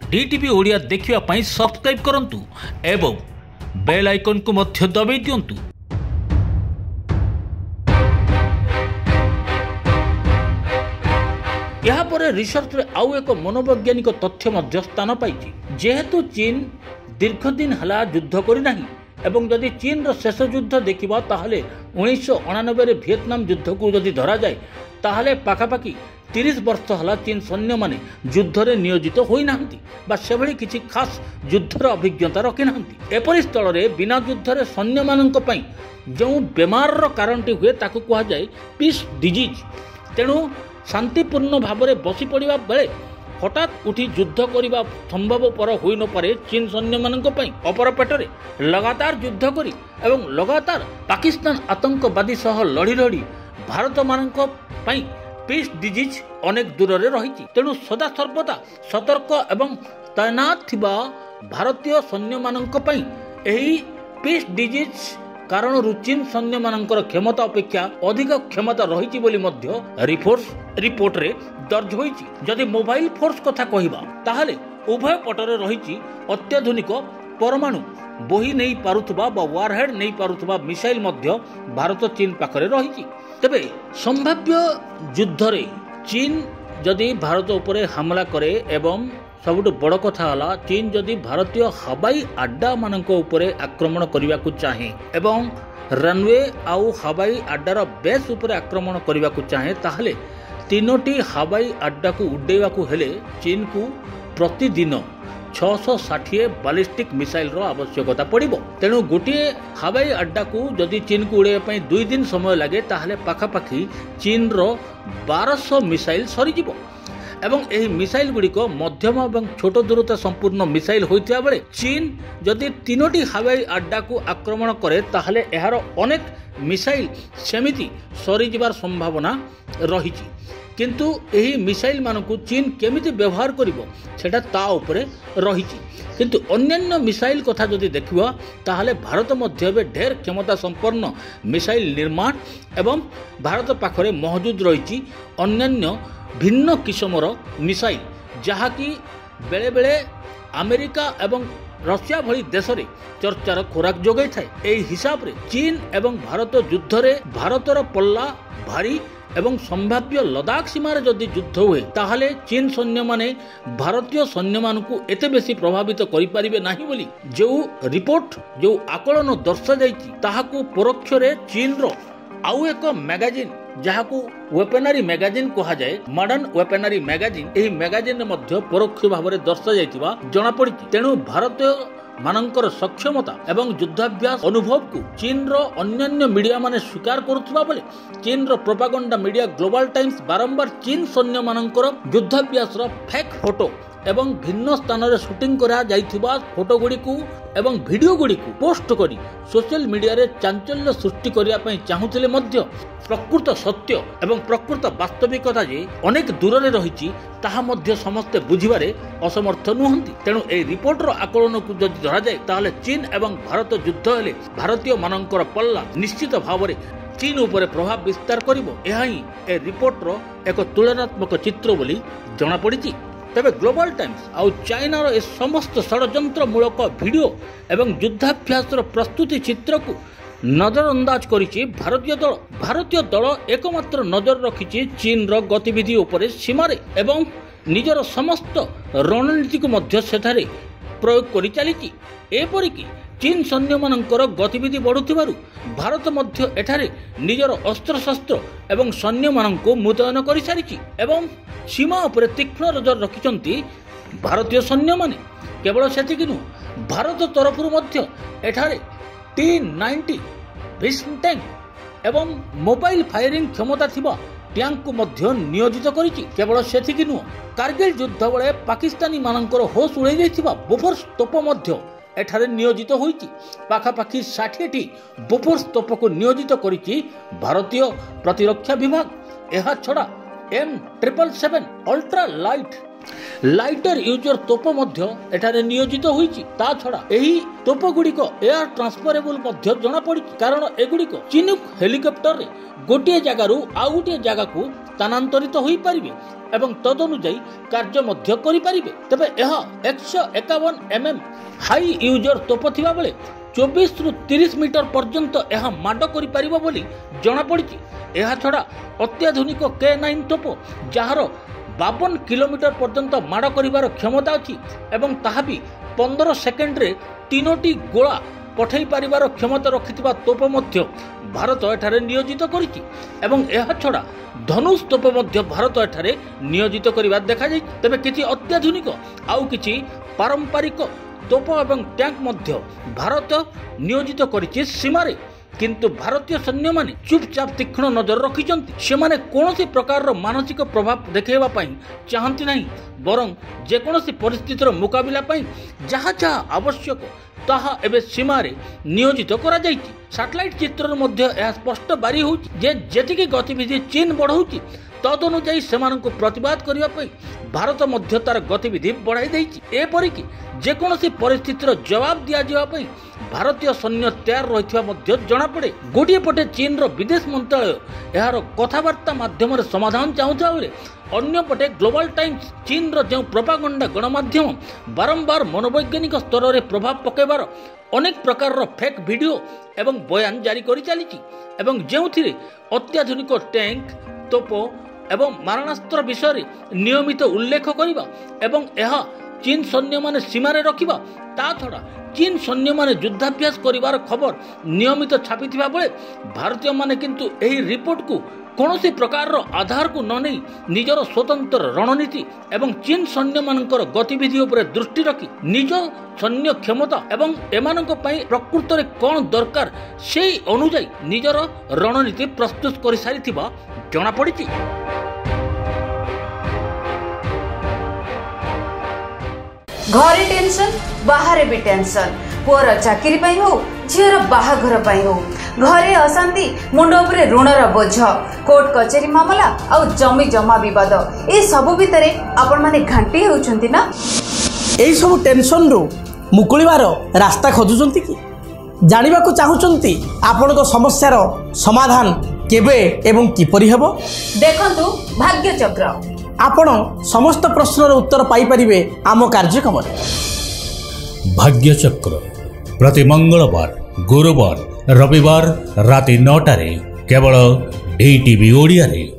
DTV Odia देखिवा पाई subscribe करंतु एवं बेल आइकन को मध्य दबाई दियंतु। यहाँ पर रिसर्च रे आउ एक मनोवैज्ञानिक तथ्य मध्य स्थान पाई। जेहेतु चीन दीर्घ दिन हला युद्ध करि नाही एवं जदि चीन रो शेष युद्ध देखिबा ताहले 1999 रे वियतनाम युद्ध को जदि धरा जाए ताहले पाखापाखि 30 वर्ष हला चीन सैन्य माने युद्ध रे नियोजित होई नाहंती बा सेभली किछि खास युद्धर अभिज्ञता रखि नाहंती। एपरि स्थल रे बिना युद्ध रे सैन्य मानक पई जो बेमार रो कारणटी हुए ताकू कहा जाए पीस डिजीज। तेणु शांतिपूर्ण भाव में बसी पड़ा बेले हठात उठी युद्ध करने संभवपर हो न पारे चीन सैन्य मानक पई अपर पेटरे लगातार युद्ध करी एवं लगातार पाकिस्तान आतंकवादी सह लड़ी लड़ी भारत मानक पई पीस डिजीज अनेक दूर रे रही। तेणु सदा सर्वदा सतर्क एवं तैनात थिबा भारतीय सैन्य मानक पई एही पीस डिजीज कारण चीन सैन्य मानकर क्षमता अपेक्षा अधिक क्षमता रही बोली मध्य रिपोर्ट रे दर्ज होईची। जदि मोबाइल फोर्स कथा कहिबा ताहले उभय पटरे रही अत्याधुनिक परमाणु बोही नहीं पारुथबा बा वारहेड नहीं पारुथबा मिसाइल मध्य भारत चीन पाखरे रही। तबे संभाव्य युद्ध रे चीन जदि भारत उपरे हमला करे एवं सबुठ बड़ कथा हला चीन जदि भारतीय हवाई अड्डा मानक उपरे आक्रमण करने को चाहे एवं रनवे आउ हवाई अड्डार बेस उपरे आक्रमण करने को चाहे ताहले तीनोटी हवाई अड्डा को उड्डेवा को हेले चीन को प्रतिदिन 660 बालिस्टिक मिसाइल रो आवश्यकता पड़िबो। तेणु गोटे हवाई अड्डा को जदि चीन को उड़ेवा पई 2 दिन समय लगे ताहले पाखापाखि चीन रो 1200 मिसाइल सरीजिबो एवं एही मिसाइल गुड़िक मध्यम एवं छोट दूरता संपूर्ण मिसाइल होइतिया बेले चीन जदि तीनोटी हवाई अड्डा को आक्रमण करे ताहले एहार अनेक मिसाइल सेमिति सरी जिबार संभावना रहिछि। किंतु एही मिसाइल मानकु चीन केमिति व्यवहार करिवो सेटा ता उपरे रहिछि। किंतु अन्यान्य मिसाइल कथा जदि देखिबा ताहले भारत मध्य ढेर क्षमता संपन्न मिसाइल निर्माण एवं भारत पाखरे मौजूद रहिछि अन्यान्य भिन्न किस्मर मिसाइल जहाँकि बेले बेले अमेरिका एवं रशिया भली देश रे चर्चार खोराक जोगाई थाए। एही हिसाब रे चीन एवं भारत युद्ध रे भारतर पल्ला भारी एवं संभाव्य लदाख सीमार जदि युद्ध हुए ताहले चीन सैन्य माने भारतीय सैन्य मानकु एते बेसी प्रभावित करि परिबे नाही बोली जो रिपोर्ट जो आकलन दर्शा जाईछि ताहाकु परोक्ष रे चीन रो आउ एक मैगजीन जहाकू वेपनरी मैगजीन कहा जाए मॉडर्न वेपनरी मैगजीन एही मैगजीन मध्य परोक्ष भाव में दर्शा जाइतिबा जणा पड़ी। तेणु भारतीय मानकर सक्षमता एवं युद्धाभ्यास अनुभव को चीन रो अन्यान्य मीडिया माने स्वीकार करुथबा बेले चीन रो प्रोपागेंडा मीडिया ग्लोबल टाइम्स बारंबार चीन सैन्य मानकर युद्धाभ्यास रो फेक फोटो एवं भिन्न स्थान रे शूटिंग करा जाइथिबा फोटो गुडी को एवं वीडियो गुडी को पोस्ट करी सोशल मीडिया रे चांचल्य सृष्टि करिया पई चाहुथिले मध्य प्रकृत सत्य एवं प्रकृत वास्तविकता जे अनेक दूर रे रहिछि ताहा मध्य समस्त बुझिबारे असमर्थ नुहंती। तेणु ए रिपोर्ट रो आकलन को जदि धरा जाए ताहले चीन एवं भारत युद्ध हेले भारतीय मानकर पल्ला निश्चित भाव में चीन उपरे प्रभाव विस्तार करिवो। एहा ही ए रिपोर्ट रो एक तुलनात्मक चित्र बोली जणा पड़िछि। तबे ग्लोबल टाइम्स आउ चाइनार ए समस्त षड्यंत्र मूलक वीडियो एवं युद्धाभ्यास प्रस्तुति चित्र को नजरअंदाज करिछि भारतीय दल एकमात्र नजर रखिछि चीन रो गतिविधि उपरे सीमारे एवं निजर समस्त रणनीति को मध्य सेठारे प्रयोग करि चलिछि। एपरिकी चीन सैन्य मानकर गतिविधि बढ़ुथिबारु भारत मध्य एठारे निजर अस्त्रशस्त्र एवं सैन्य माननको मुतयन करि सारिछि एवं सीमा उपरे तीक्ष्ण नजर रखिचंती भारतीय सैन्य माने। केवल सेतिकि नु भारत तरफरु मध्य एठारे T-90 भीष्म टैंक एवं मोबाइल फायरिंग क्षमता थिबा टैंक को मध्य नियोजित करिछि। केवल सेतिकि नु कारगिल युद्ध बेले पाकिस्तानी मानकर होश उड़ाई दैथिबा बोफोर्स तोप मध्य एठारे नियोजित होईछि। पाखापाखि 60टी बोफोर्स तोप को नियोजित करिछि भारतीय प्रतिरक्षा विभाग। एहा छड़ा M777 अल्ट्रा लाइटर यूजर तोप मध्य एठारे नियोजित होईछि। ता छड़ा एही तोप गुड़िक एयर ट्रांसफरेबल मध्य जणा पड़ी कारण एगुड़िक चिनुक हेलिकॉप्टर रे गोटे जगारू आउ गोटे जगह को ସ୍ଥାନାନ୍ତରିତ ହୋଇପାରିବେ ଏବଂ ତଦନୁଯାୟୀ କାର୍ଯ୍ୟ ମଧ୍ୟ କରିପାରିବେ। ତେବେ ଏହା 151 mm ହାଇ ୟୁଜର ତୋପ ଥିବା ବେଳେ 24 ରୁ 30 ମିଟର ପର୍ଯ୍ୟନ୍ତ ଏହା ମାଡ଼ କରିପାରିବ ବୋଲି ଜଣାପଡ଼ିଛି। ଏହାଛଡ଼ା ଅତ୍ୟାଧୁନିକ K9 ତୋପ ଯାହାର 52 କିଲୋମିଟର ପର୍ଯ୍ୟନ୍ତ ମାଡ଼ କରିବାର କ୍ଷମତା ଅଛି ଏବଂ ତାହା ବି 15 ସେକେଣ୍ଡରେ 3ଟି ଗୋଳା ପଠାଇ ପାରିବାର କ୍ଷମତା ରଖିଥିବା ତୋପ ମଧ୍ୟ ଭାରତ ଏଠାରେ ନିୟୋଜିତ କରିଛି ଏବଂ ଏହାଛଡ଼ା ଧନୁଷ ତୋପ ମଧ୍ୟ ଭାରତ ଏଠାରେ ନିୟୋଜିତ କରିବା ଦେଖାଯାଇଛି। ତେବେ କିଛି ଅତ୍ୟାଧୁନିକ ଆଉ କିଛି ପାରମ୍ପରିକ ତୋପ ଏବଂ ଟ୍ୟାଙ୍କ ମଧ୍ୟ ଭାରତ ନିୟୋଜିତ କରିଛି ସୀମାରେ। କିନ୍ତୁ ଭାରତୀୟ ସୈନ୍ୟମାନେ ଚୁପଚାପ ତୀକ୍ଷ୍ଣ ନଜର ରଖିଛନ୍ତି। ସେମାନେ କୌଣସି ପ୍ରକାରର ମାନସିକ ପ୍ରଭାବ ଦେଖାଇବା ପାଇଁ ଚାହାନ୍ତି ନାହିଁ, ବରଂ ଯେକୌଣସି ପରିସ୍ଥିତିର ମୁକାବିଲା ପାଇଁ ଯାହା ଯାହା ଆବଶ୍ୟକ ତାହା ଏବେ ସୀମାରେ ନିୟୋଜିତ କରାଯାଇଛି। ସାଟେଲାଇଟ ଚିତ୍ରରୁ ମଧ୍ୟ ଏହା ସ୍ପଷ୍ଟ ବାରି ହେଉଛି ଯେ ଯେତିକି ଗତିବିଧି ଚୀନ ବଢ଼ାଉଛି ତଦନୁଯାୟୀ ସେମାନଙ୍କୁ ପ୍ରତିବାଦ କରିବା ପାଇଁ ଭାରତ ମଧ୍ୟ ତାର ଗତିବିଧି ବଢ଼ାଇ ଦେଇଛି। ଏପରିକି ଯେକୌଣସି ପରିସ୍ଥିତିର ଜବାବ ଦିଆଯିବା ପାଇଁ ଭାରତୀୟ ସୈନ୍ୟ ତୟାର ରହିଥିବା ମଧ୍ୟ ଜଣାପଡ଼େ। ଗୋଟିଏ ପଟେ ଚୀନର ବିଦେଶ ମନ୍ତ୍ରାଳୟ ଏହାର କଥାବାର୍ତ୍ତା ମାଧ୍ୟମରେ ସମାଧାନ ଚାହୁଁଥିବା ବେଳେ ଅନ୍ୟପଟେ ଗ୍ଲୋବାଲ ଟାଇମ୍ସ ଚୀନର ଯେଉଁ ପ୍ରୋପାଗାଣ୍ଡା ଗଣମାଧ୍ୟମ ବାରମ୍ବାର ମନୋବୈଜ୍ଞାନିକ ସ୍ତରରେ ପ୍ରଭାବ ପକାଇବାର ଅନେକ ପ୍ରକାରର ଫେକ୍ ଭିଡ଼ିଓ ଏବଂ ବୟାନ ଜାରି କରି ଚାଲିଛି ଏବଂ ଯେଉଁଥିରେ ଅତ୍ୟାଧୁନିକ ଟ୍ୟାଙ୍କ ତୋପ ଏବଂ ମାରଣାସ୍ତ୍ର ବିଷୟରେ ନିୟମିତ ଉଲ୍ଲେଖ କରିବା ଏବଂ ଏହା ଚୀନ ସୈନ୍ୟମାନେ ସୀମାରେ ରଖିବା ତା ଛଡ଼ା ଚୀନ ସୈନ୍ୟମାନେ ଯୁଦ୍ଧାଭ୍ୟାସ କରିବାର ଖବର ନିୟମିତ ଛାପିଥିବା ବେଳେ ଭାରତୀୟମାନେ କିନ୍ତୁ ଏହି ରିପୋର୍ଟକୁ କୌଣସି ପ୍ରକାରର ଆଧାରକୁ ନ ନେଇ ନିଜର ସ୍ୱତନ୍ତ୍ର ରଣନୀତି ଏବଂ ଚୀନ ସୈନ୍ୟମାନଙ୍କର ଗତିବିଧି ଉପରେ ଦୃଷ୍ଟି ରଖି ନିଜ ସୈନ୍ୟ କ୍ଷମତା ଏବଂ ଏମାନଙ୍କ ପାଇଁ ପ୍ରକୃତରେ କ'ଣ ଦରକାର ସେହି ଅନୁଯାୟୀ ନିଜର ରଣନୀତି ପ୍ରସ୍ତୁତ କରିସାରିଥିବା ଜଣାପଡ଼ିଛି। घरे टेंशन बाहर भी टेंशन पुअर चाकरी पाई हो झीर बाहाघर पाई हो घरे अशांति मुंड उपरे ऋणर बोझ कोर्ट कचेरी मामला आ जमी जमा विवाद ए सब भितर आपण माने घांटी होउछंती ना। ए सब टेंशन रो मुकुलिबार रास्ता खोजुचंती कि जानिबा को चाहुचंती आपनको समस्यार समाधान केबे एवं किपरि हेबो। देखंतु भाग्य चक्र आपण समस्त प्रश्नर उत्तर पाई परिबे आम कार्यक्रम भाग्य चक्र प्रति मंगलवार गुरुवार रविवार राति 9 केवल DTV ओडिया रे।